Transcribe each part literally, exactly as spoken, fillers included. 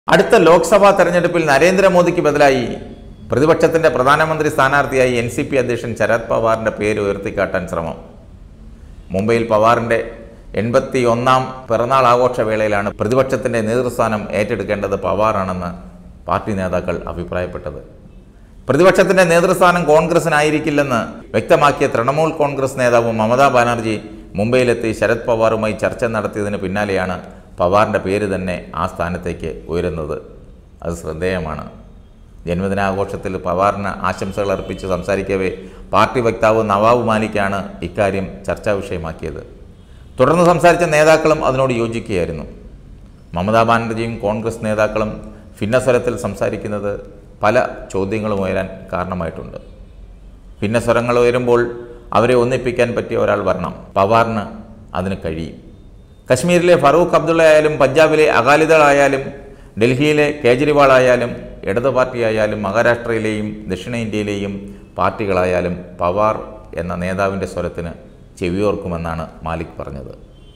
അടുത്ത ലോക്സഭാ തെരഞ്ഞെടുപ്പിൽ നരേന്ദ്രമോദിക്ക് ബദലായി പ്രതിപക്ഷത്തിന്റെ പ്രധാനമന്ത്രി സ്ഥാനാർത്ഥിയായി എൻ സി പി അധ്യക്ഷൻ ശരത് പവാറിന്റെ പേര് ഉയർത്തിക്കാട്ടാൻ ശ്രമം. മുംബൈയിൽ പവാറിന്റെ എൺപത്തി ഒന്നാം പിറന്നാൾ ആഘോഷവേളയിലാണ് പ്രതിപക്ഷത്തിന്റെ നേതൃസ്ഥാനം ഏറ്റെടുക്കേണ്ടത് പവാറാണെന്ന് പാർട്ടി നേതാക്കൾ അഭിപ്രായപ്പെട്ടത്. പ്രതിപക്ഷത്തിന്റെ നേതൃസ്ഥാനം കോൺഗ്രസിനായിരിക്കില്ലെന്ന് വ്യക്തമാക്കിയ തൃണമൂൽ കോൺഗ്രസ് നേതാവ് മമതാ ബാനർജി മുംബൈയിലെത്തി ശരത് പവാറുമായി ചർച്ച നടത്തിയതിന് പിന്നാലെയാണ് പവാറിൻ്റെ പേര് തന്നെ ആ സ്ഥാനത്തേക്ക് ഉയരുന്നത്. അത് ശ്രദ്ധേയമാണ്. ജന്മദിനാഘോഷത്തിൽ പവാറിന് ആശംസകൾ അർപ്പിച്ച് സംസാരിക്കവേ പാർട്ടി വക്താവ് നവാബ് മാലിക്കാണ് ഇക്കാര്യം ചർച്ചാ വിഷയമാക്കിയത്. തുടർന്ന് സംസാരിച്ച നേതാക്കളും അതിനോട് യോജിക്കുകയായിരുന്നു. മമതാ ബാനർജിയും കോൺഗ്രസ് നേതാക്കളും ഭിന്നസ്വരത്തിൽ സംസാരിക്കുന്നത് പല ചോദ്യങ്ങളും ഉയരാൻ കാരണമായിട്ടുണ്ട്. ഭിന്നസ്വരങ്ങൾ ഉയരുമ്പോൾ അവരെ ഒന്നിപ്പിക്കാൻ പറ്റിയ ഒരാൾ വരണം. പവാറിന് അതിന് കഴിയും. കശ്മീരിലെ ഫറൂഖ് അബ്ദുള്ള ആയാലും പഞ്ചാബിലെ അകാലിദൾ ആയാലും ഡൽഹിയിലെ കേജ്രിവാൾ ആയാലും ഇടതു പാർട്ടിയായാലും മഹാരാഷ്ട്രയിലെയും ദക്ഷിണേന്ത്യയിലെയും പാർട്ടികളായാലും പവാർ എന്ന നേതാവിൻ്റെ സ്വരത്തിന് ചെവിയോർക്കുമെന്നാണ് മാലിക് പറഞ്ഞത്.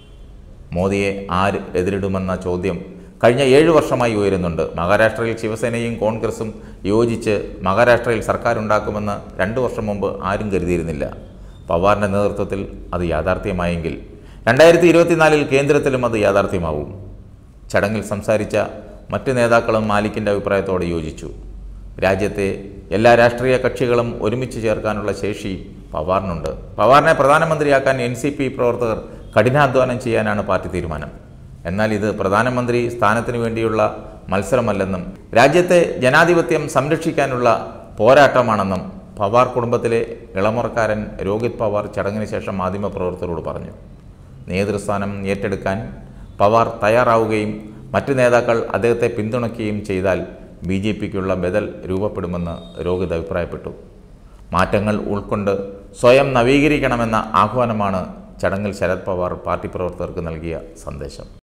മോദിയെ ആര് എതിരിടുമെന്ന ചോദ്യം കഴിഞ്ഞ ഏഴു വർഷമായി ഉയരുന്നുണ്ട്. മഹാരാഷ്ട്രയിൽ ശിവസേനയും കോൺഗ്രസും യോജിച്ച് മഹാരാഷ്ട്രയിൽ സർക്കാരുണ്ടാക്കുമെന്ന് രണ്ടു വർഷം മുമ്പ് ആരും കരുതിയിരുന്നില്ല. പവാറിൻ്റെ നേതൃത്വത്തിൽ അത് യാഥാർത്ഥ്യമായെങ്കിൽ രണ്ടായിരത്തി ഇരുപത്തിനാലിൽ കേന്ദ്രത്തിലും അത് യാഥാർത്ഥ്യമാവും. ചടങ്ങിൽ സംസാരിച്ച മറ്റ് നേതാക്കളും മാലിക്കിൻ്റെ അഭിപ്രായത്തോട് യോജിച്ചു. രാജ്യത്തെ എല്ലാ രാഷ്ട്രീയ കക്ഷികളും ഒരുമിച്ച് ചേർക്കാനുള്ള ശേഷി പവാറിനുണ്ട്. പവാറിനെ പ്രധാനമന്ത്രിയാക്കാൻ എൻ സി പി പ്രവർത്തകർ കഠിനാധ്വാനം ചെയ്യാനാണ് പാർട്ടി തീരുമാനം. എന്നാൽ ഇത് പ്രധാനമന്ത്രി സ്ഥാനത്തിനു വേണ്ടിയുള്ള മത്സരമല്ലെന്നും രാജ്യത്തെ ജനാധിപത്യം സംരക്ഷിക്കാനുള്ള പോരാട്ടമാണെന്നും പവാർ കുടുംബത്തിലെ ഇളമുറക്കാരൻ രോഹിത് പവാർ ചടങ്ങിന് ശേഷം മാധ്യമപ്രവർത്തകരോട് പറഞ്ഞു. നേതൃസ്ഥാനം ഏറ്റെടുക്കാൻ പവാർ തയ്യാറാവുകയും മറ്റ് നേതാക്കൾ അദ്ദേഹത്തെ പിന്തുണയ്ക്കുകയും ചെയ്താൽ ബി ജെ പിക്കുള്ള ബദൽ രൂപപ്പെടുമെന്ന് രോഹിത് അഭിപ്രായപ്പെട്ടു. മാറ്റങ്ങൾ ഉൾക്കൊണ്ട് സ്വയം നവീകരിക്കണമെന്ന ആഹ്വാനമാണ് ചടങ്ങിൽ ശരത് പവാർ പാർട്ടി പ്രവർത്തകർക്ക് നൽകിയ സന്ദേശം.